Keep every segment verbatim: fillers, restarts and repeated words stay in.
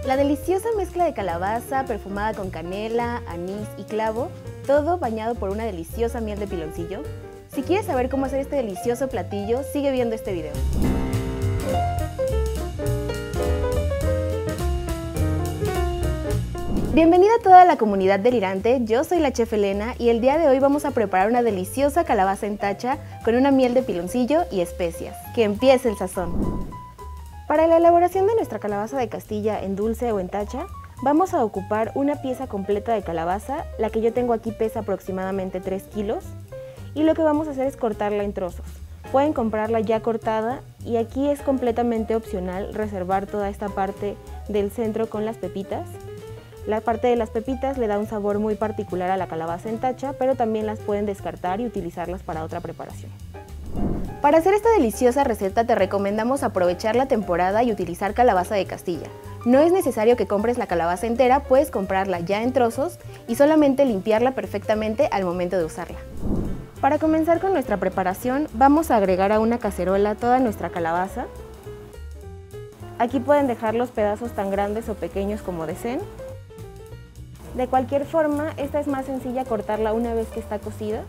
La deliciosa mezcla de calabaza perfumada con canela, anís y clavo, todo bañado por una deliciosa miel de piloncillo. Si quieres saber cómo hacer este delicioso platillo, sigue viendo este video. Bienvenida a toda la comunidad delirante, yo soy la chef Elena y el día de hoy vamos a preparar una deliciosa calabaza en tacha con una miel de piloncillo y especias. ¡Que empiece el sazón! Para la elaboración de nuestra calabaza de Castilla en dulce o en tacha, vamos a ocupar una pieza completa de calabaza, la que yo tengo aquí pesa aproximadamente tres kilos, y lo que vamos a hacer es cortarla en trozos. Pueden comprarla ya cortada y aquí es completamente opcional reservar toda esta parte del centro con las pepitas. La parte de las pepitas le da un sabor muy particular a la calabaza en tacha, pero también las pueden descartar y utilizarlas para otra preparación. Para hacer esta deliciosa receta te recomendamos aprovechar la temporada y utilizar calabaza de Castilla. No es necesario que compres la calabaza entera, puedes comprarla ya en trozos y solamente limpiarla perfectamente al momento de usarla. Para comenzar con nuestra preparación, vamos a agregar a una cacerola toda nuestra calabaza. Aquí pueden dejar los pedazos tan grandes o pequeños como deseen. De cualquier forma, esta es más sencilla cortarla una vez que está cocida.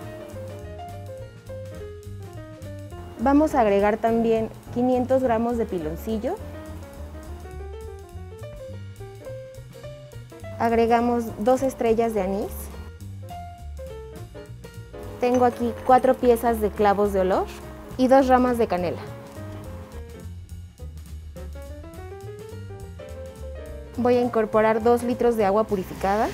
Vamos a agregar también quinientos gramos de piloncillo. Agregamos dos estrellas de anís. Tengo aquí cuatro piezas de clavos de olor y dos ramas de canela. Voy a incorporar dos litros de agua purificada.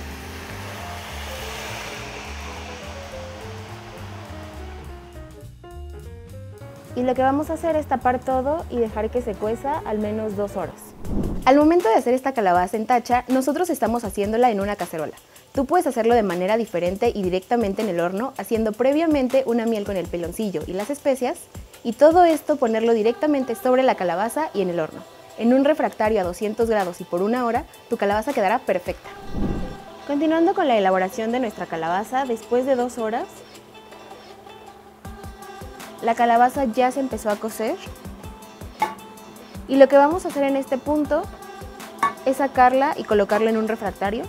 Y lo que vamos a hacer es tapar todo y dejar que se cueza al menos dos horas. Al momento de hacer esta calabaza en tacha, nosotros estamos haciéndola en una cacerola. Tú puedes hacerlo de manera diferente y directamente en el horno, haciendo previamente una miel con el piloncillo y las especias, y todo esto ponerlo directamente sobre la calabaza y en el horno. En un refractario a doscientos grados y por una hora, tu calabaza quedará perfecta. Continuando con la elaboración de nuestra calabaza, después de dos horas, la calabaza ya se empezó a cocer. Y lo que vamos a hacer en este punto es sacarla y colocarla en un refractario.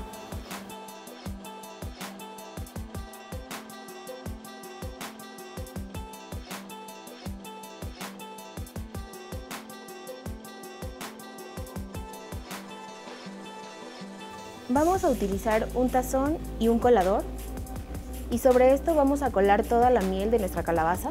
Vamos a utilizar un tazón y un colador y sobre esto vamos a colar toda la miel de nuestra calabaza.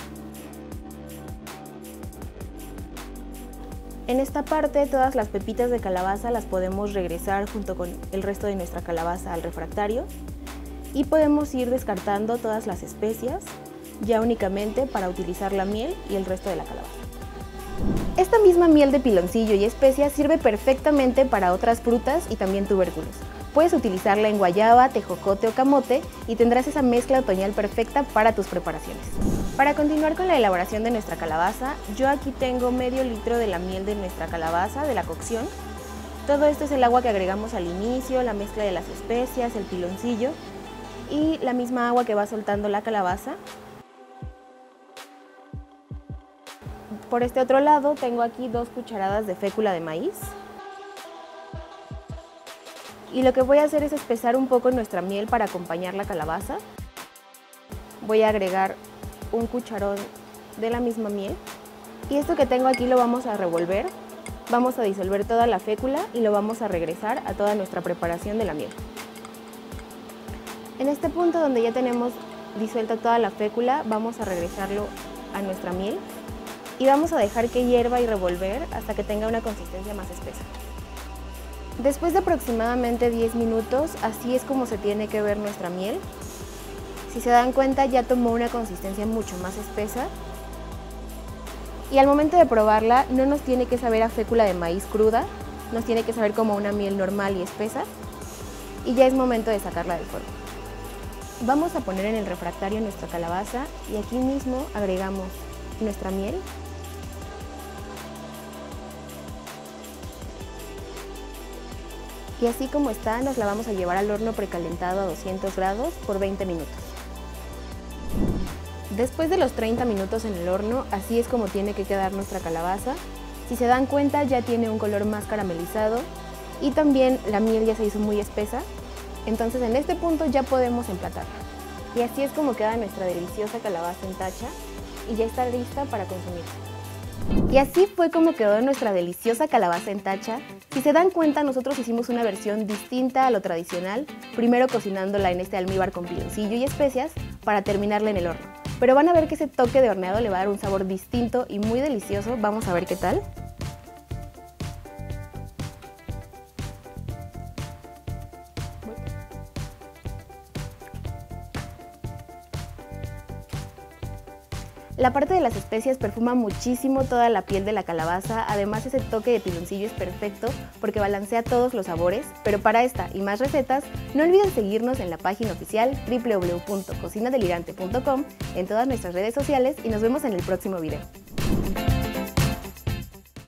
En esta parte todas las pepitas de calabaza las podemos regresar junto con el resto de nuestra calabaza al refractario y podemos ir descartando todas las especias ya únicamente para utilizar la miel y el resto de la calabaza. Esta misma miel de piloncillo y especias sirve perfectamente para otras frutas y también tubérculos. Puedes utilizarla en guayaba, tejocote o camote y tendrás esa mezcla otoñal perfecta para tus preparaciones. Para continuar con la elaboración de nuestra calabaza, yo aquí tengo medio litro de la miel de nuestra calabaza, de la cocción. Todo esto es el agua que agregamos al inicio, la mezcla de las especias, el piloncillo y la misma agua que va soltando la calabaza. Por este otro lado tengo aquí dos cucharadas de fécula de maíz. Y lo que voy a hacer es espesar un poco nuestra miel para acompañar la calabaza. Voy a agregar un cucharón de la misma miel. Y esto que tengo aquí lo vamos a revolver. Vamos a disolver toda la fécula y lo vamos a regresar a toda nuestra preparación de la miel. En este punto donde ya tenemos disuelta toda la fécula, vamos a regresarlo a nuestra miel. Y vamos a dejar que hierva y revolver hasta que tenga una consistencia más espesa. Después de aproximadamente diez minutos, así es como se tiene que ver nuestra miel. Si se dan cuenta, ya tomó una consistencia mucho más espesa. Y al momento de probarla, no nos tiene que saber a fécula de maíz cruda, nos tiene que saber como una miel normal y espesa. Y ya es momento de sacarla del fuego. Vamos a poner en el refractario nuestra calabaza y aquí mismo agregamos nuestra miel. Y así como está, nos la vamos a llevar al horno precalentado a doscientos grados por veinte minutos. Después de los treinta minutos en el horno, así es como tiene que quedar nuestra calabaza. Si se dan cuenta, ya tiene un color más caramelizado y también la miel ya se hizo muy espesa. Entonces en este punto ya podemos emplatarla. Y así es como queda nuestra deliciosa calabaza en tacha y ya está lista para consumirse. Y así fue como quedó nuestra deliciosa calabaza en tacha. Si se dan cuenta, nosotros hicimos una versión distinta a lo tradicional, primero cocinándola en este almíbar con piloncillo y especias para terminarla en el horno. Pero van a ver que ese toque de horneado le va a dar un sabor distinto y muy delicioso. Vamos a ver qué tal. La parte de las especias perfuma muchísimo toda la piel de la calabaza, además ese toque de piloncillo es perfecto porque balancea todos los sabores, pero para esta y más recetas no olviden seguirnos en la página oficial doble u doble u doble u punto cocina delirante punto com, en todas nuestras redes sociales y nos vemos en el próximo video.